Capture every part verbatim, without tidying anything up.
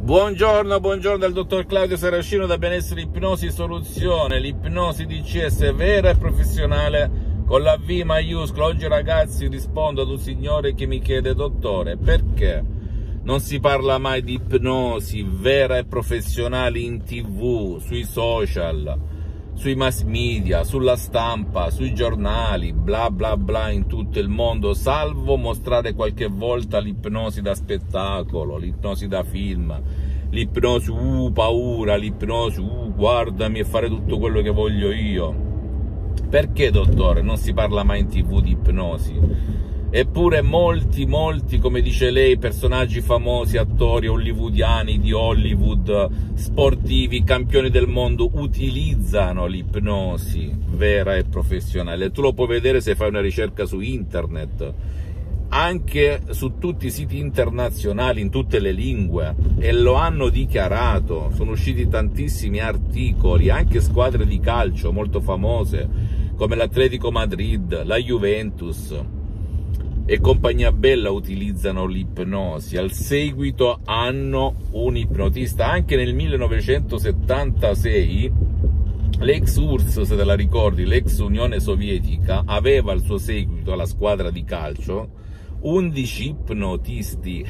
Buongiorno, buongiorno dal dottor Claudio Saracino da Benessere Ipnosi Soluzione, l'ipnosi D C S vera e professionale con la V maiuscola. Oggi ragazzi rispondo ad un signore che mi chiede: dottore, perché non si parla mai di ipnosi vera e professionale in tv, sui social, sui mass media, sulla stampa, sui giornali, bla bla bla in tutto il mondo, salvo mostrare qualche volta l'ipnosi da spettacolo, l'ipnosi da film, l'ipnosi uh paura, l'ipnosi uh guardami e fare tutto quello che voglio io. Perché, dottore, non si parla mai in tv di ipnosi? Eppure molti, molti, come dice lei, personaggi famosi, attori hollywoodiani di Hollywood, sportivi, campioni del mondo, utilizzano l'ipnosi vera e professionale. Tu lo puoi vedere se fai una ricerca su internet, anche su tutti i siti internazionali, in tutte le lingue, e lo hanno dichiarato. Sono usciti tantissimi articoli, anche squadre di calcio molto famose, come l'Atletico Madrid, la Juventus e compagnia bella utilizzano l'ipnosi. Al seguito hanno un ipnotista. Anche nel millenovecentosettantasei l'ex U R S S, se te la ricordi, l'ex Unione Sovietica, aveva al suo seguito alla squadra di calcio undici ipnotisti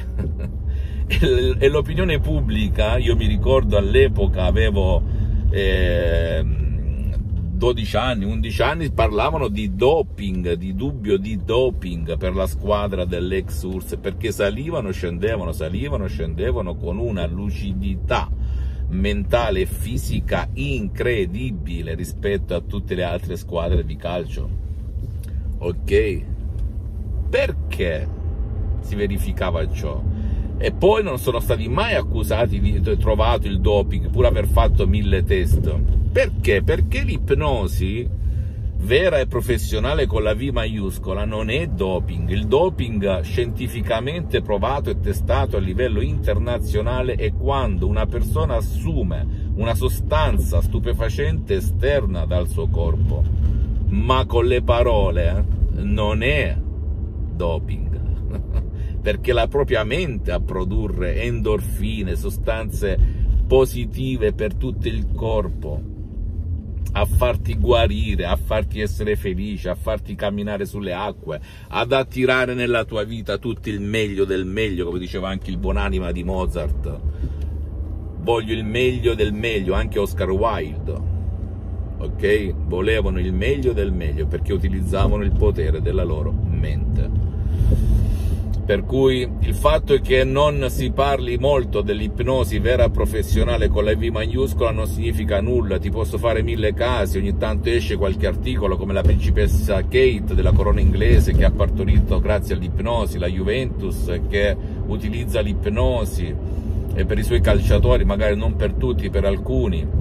e l'opinione pubblica, io mi ricordo all'epoca avevo eh, dodici anni, undici anni, parlavano di doping, di dubbio di doping per la squadra dell'ex U R S S, perché salivano, scendevano, salivano, scendevano con una lucidità mentale e fisica incredibile rispetto a tutte le altre squadre di calcio. Ok? Perché si verificava ciò? E poi non sono stati mai accusati di aver trovato il doping, pur aver fatto mille test. Perché? Perché l'ipnosi vera e professionale con la V maiuscola non è doping. Il doping scientificamente provato e testato a livello internazionale è quando una persona assume una sostanza stupefacente esterna dal suo corpo, ma con le parole non è doping, perché la propria mente a produrre endorfine, sostanze positive per tutto il corpo, a farti guarire, a farti essere felice, a farti camminare sulle acque, ad attirare nella tua vita tutto il meglio del meglio, come diceva anche il buonanima di Mozart. Voglio il meglio del meglio, anche Oscar Wilde, ok? Volevano il meglio del meglio perché utilizzavano il potere della loro mente. Per cui il fatto è che non si parli molto dell'ipnosi vera e professionale con la V maiuscola non significa nulla. Ti posso fare mille casi, ogni tanto esce qualche articolo come la principessa Kate della corona inglese che ha partorito grazie all'ipnosi, la Juventus che utilizza l'ipnosi, e per i suoi calciatori, magari non per tutti, per alcuni.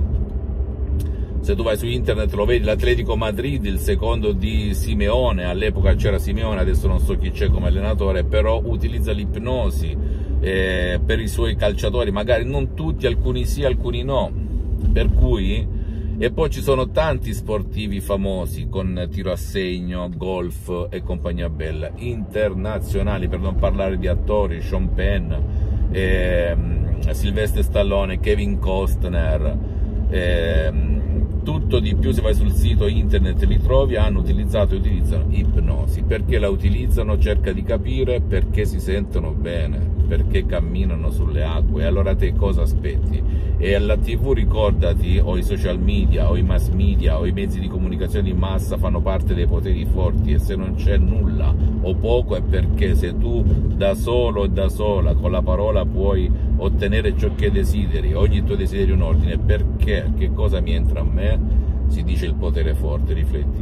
Se tu vai su internet lo vedi, l'Atletico Madrid, il secondo di Simeone, all'epoca c'era Simeone, adesso non so chi c'è come allenatore, però utilizza l'ipnosi eh, per i suoi calciatori, magari non tutti, alcuni sì, alcuni no, per cui, e poi ci sono tanti sportivi famosi con tiro a segno, golf e compagnia bella, internazionali, per non parlare di attori, Sean Penn, eh, Sylvester Stallone, Kevin Costner, eh, tutto di più. Se vai sul sito internet li trovi, hanno utilizzato e utilizzano ipnosi. Perché la utilizzano? Cerca di capire perché si sentono bene, perché camminano sulle acque. E allora te cosa aspetti? E alla tv, ricordati, o i social media o i mass media o i mezzi di comunicazione di massa fanno parte dei poteri forti, e se non c'è nulla o poco è perché se tu da solo e da sola con la parola puoi ottenere ciò che desideri, ogni tuo desiderio un ordine, perché? Che cosa mi entra a me? Si dice il potere forte, rifletti.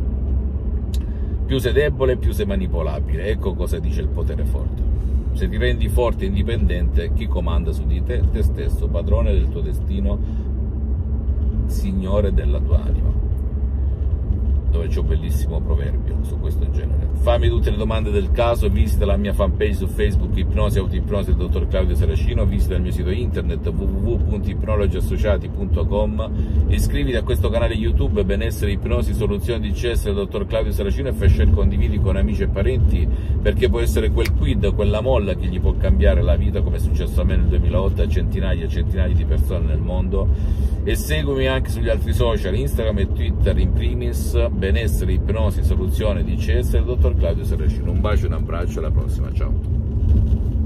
Più sei debole, più sei manipolabile. Ecco cosa dice il potere forte. Se ti rendi forte e indipendente, chi comanda su di te? Te stesso, padrone del tuo destino, signore della tua anima. dove c'è un bellissimo proverbio su questo genere. Fammi tutte le domande del caso, visita la mia fanpage su Facebook, Ipnosi Autoipnosi del dottor Claudio Saracino, visita il mio sito internet w w w punto ipnologi associati punto com, iscriviti a questo canale YouTube Benessere Ipnosi Soluzioni di C S del dottor Claudio Saracino e fai share, condividi con amici e parenti, perché può essere quel quid, quella molla che gli può cambiare la vita, come è successo a me nel duemilaotto a centinaia e centinaia di persone nel mondo. E seguimi anche sugli altri social, Instagram e Twitter, in primis Benessere Ipnosi Soluzione di C S del dottor Claudio Saracino. Un bacio e un abbraccio, alla prossima, ciao.